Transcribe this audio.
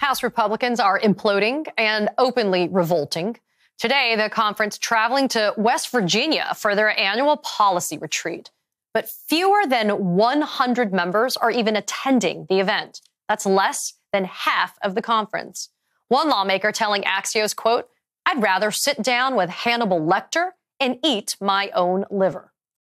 House Republicans are imploding and openly revolting. Today, the conference traveling to West Virginia for their annual policy retreat. But fewer than 100 members are even attending the event. That's less than half of the conference. One lawmaker telling Axios, quote, "I'd rather sit down with Hannibal Lecter and eat my own liver."